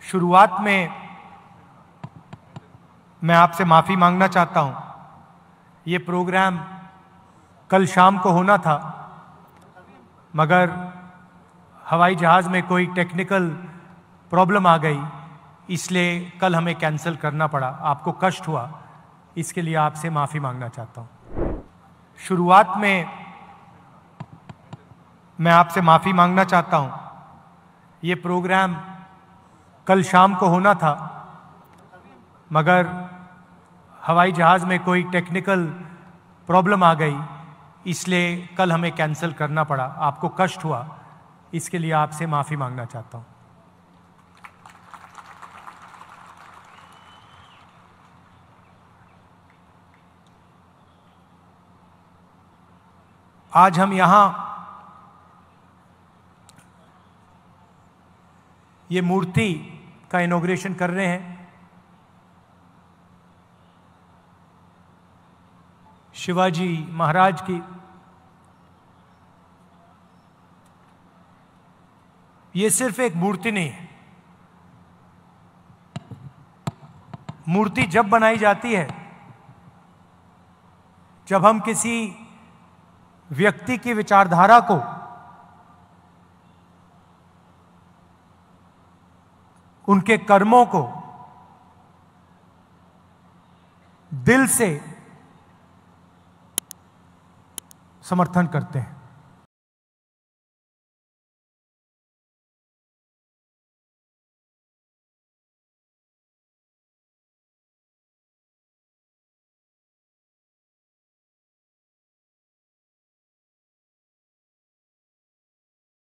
शुरुआत में मैं आपसे माफ़ी मांगना चाहता हूं। ये प्रोग्राम कल शाम को होना था, मगर हवाई जहाज़ में कोई टेक्निकल प्रॉब्लम आ गई, इसलिए कल हमें कैंसिल करना पड़ा। आपको कष्ट हुआ, इसके लिए आपसे माफ़ी मांगना चाहता हूं। शुरुआत में मैं आपसे माफ़ी मांगना चाहता हूं। ये प्रोग्राम कल शाम को होना था, मगर हवाई जहाज़ में कोई टेक्निकल प्रॉब्लम आ गई, इसलिए कल हमें कैंसिल करना पड़ा। आपको कष्ट हुआ, इसके लिए आपसे माफ़ी मांगना चाहता हूं। आज हम यहां ये मूर्ति का इनॉग्रेशन कर रहे हैं। शिवाजी महाराज की। ये सिर्फ एक मूर्ति नहीं है। मूर्ति जब बनाई जाती है, जब हम किसी व्यक्ति की विचारधारा को उनके कर्मों को दिल से समर्थन करते हैं।